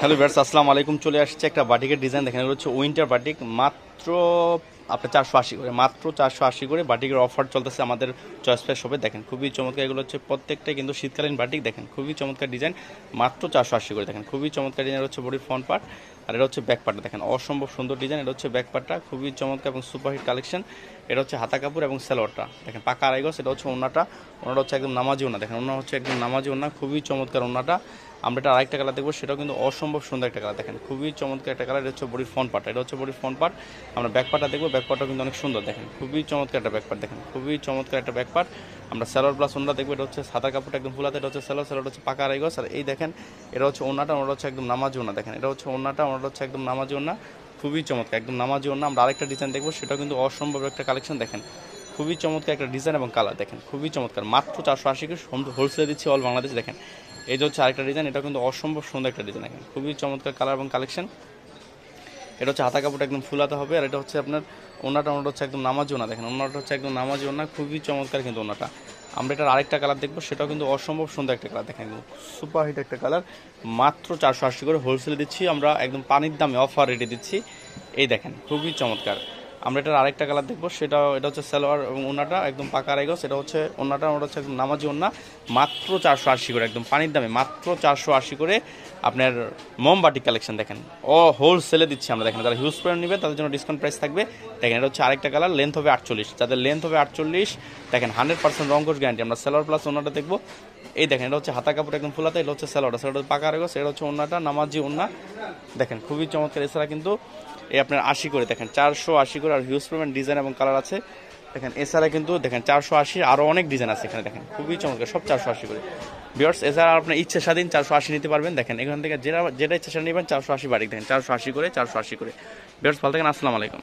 Hello viewers, আসসালামু আলাইকুম। চলে আসছে একটা বাটিকের ডিজাইন। দেখেন এগুলো হচ্ছে উইন্টার বাটিক, মাত্র আপনার 480 করে, মাত্র 480 করে বাটিকের অফার চলতেছে আমাদের চয়েস প্লাস শপে। দেখেন খুবই চমৎকার, এগুলো হচ্ছে প্রত্যেকটাই কিন্তু শীতকালীন বাটিক। দেখেন খুবই চমৎকার ডিজাইন, মাত্র 480 করে। দেখেন খুবই চমৎকার ডিজাইন, হচ্ছে বডির ফ্রন্ট পার্ট আর এটা হচ্ছে ব্যাক পার্টটা। দেখেন অসম্ভব সুন্দর ডিজাইন, এটা হচ্ছে ব্যাক পার্টটা, খুবই চমৎকার এবং সুপারহিট কালেকশন। এটা হচ্ছে হাতা কাপড় এবং সালোয়ারটা দেখেন পাকা আড়াই গজ। এটা হচ্ছে ওন্নাটা, ওনাটা হচ্ছে একদম নামাজি ওন্না। দেখেন ওন্না হচ্ছে একদম নামাজি ওন্না, খুবই চমৎকার ওন্নাটা। আমরা এটা আরেকটা কালার দেখবো, সেটাও কিন্তু অসম্ভব সুন্দর একটা কালার। দেখেন খুবই চমৎকার একটা কালার, এটা হচ্ছে বডির ফ্রন্ট পার্ট, এটা হচ্ছে বডির ফ্রন্ট পার্ট। আমরা ব্যাক পার্টটা দেখবো, ব্যাক পার্টটাও কিন্তু অনেক সুন্দর। দেখেন খুবই চমৎকার একটা ব্যাক পার্ট, দেখেন খুবই চমৎকার একটা ব্যাক পার্ট। আমরা সালোয়ার প্লাস ওন্না দেখবো, এটা হচ্ছে সাদা কাপড়টা একদম ফুলাতে, এটা হচ্ছে সালোয়ার, সালোয়ার হচ্ছে পাকা আড়াই গজ। আর এই দেখেন এটা হচ্ছে ওন্নাটা, ওনাটা হচ্ছে একদম নামাজি ওন্না। দেখেন এটা হচ্ছে ওন্নাটা, ওনাটা হচ্ছে একদম নামাজি ওন্না, খুবই চমৎকার একদম নামাজি ওন্না। আমরা আরেকটা ডিজাইন দেখবো, সেটাও কিন্তু অসম্ভব একটা কালেকশন। দেখেন খুবই চমৎকার একটা ডিজাইন এবং কালার। দেখেন খুবই চমৎকার, মাত্র 480 কে হোলসেলে দিচ্ছি অল বাংলাদেশ। দেখেন এই যে হচ্ছে আরেকটা ডিজাইন, এটা কিন্তু অসম্ভব সুন্দর একটা ডিজাইন। দেখেন খুবই চমৎকার কালার এবং কালেকশন। এটা হচ্ছে হাতা কাপড়টা একদম ফুলাতে হবে। আর এটা হচ্ছে আপনার ওনাটা, ওনাটা হচ্ছে একদম নামাজি ওনা। দেখেন ওনাটা হচ্ছে একদম নামাজি ওনা, খুবই চমৎকার কিন্তু ওনাটা। আমরা এটার আরেকটা কালার দেখবো, সেটাও কিন্তু অসম্ভব সুন্দর একটা কালার। দেখেন একদম সুপার হিট একটা কালার, মাত্র 480 করে হোলসেলে দিচ্ছি আমরা, একদম পানির দামে অফার রেটে দিচ্ছি। এই দেখেন খুবই চমৎকার। আমরা এটার আরেকটা কালার দেখবো, এটা হচ্ছে সালোয়ার এবং ওন্নাটা একদম পাকা আড়াই গজ। এটা হচ্ছে ওন্নাটা, ওটা হচ্ছে একদম নামাজি ওন্না, মাত্র 480 করে, একদম পানির দামে মাত্র 480 করে আপনার মোমবাটি কালেকশন। দেখেন হোলসেলে দিচ্ছি আমরা। দেখেন যারা হিউজ পরিমাণ নেবে তাদের জন্য ডিসকাউন্ট প্রাইস থাকবে। দেখেন এটা হচ্ছে আরেকটা কালার, লেন্থ হবে 48, যাদের লেন্থ হবে 48 দেখেন 100% রঙ্গস গ্যারান্টি। আমরা সালোয়ার প্লাস ওন্নাটা দেখবো। এই দেখেন এটা হচ্ছে হাতা কাপড় একদম ফুলাতে, এটা হচ্ছে সালোয়ার, সালোয়ার পাকা আড়াই গজ। এটা হচ্ছে ওন্নাটা নামাজি ওন্না। দেখেন খুবই চমৎকার। এছাড়া কিন্তু এই আপনার 80 করে, দেখেন 480 করে, আর হিউজ পরিমাণ ডিজাইন এবং কালার আছে। দেখেন এছাড়া কিন্তু দেখেন 480 আরও অনেক ডিজাইন আছে এখানে। দেখেন খুবই চমৎকার, সব 480 করে ভিউয়ার্স। এছাড়া আপনার ইচ্ছে স্বাধীন 480 নিতে পারবেন। দেখেন এখান থেকে যেটা ইচ্ছা সেটা নেবেন। 480 বাড়ি, দেখেন 480 করে, 480 করে ভিউয়ার্স। ভালো থাকেন, আসসালামু আলাইকুম।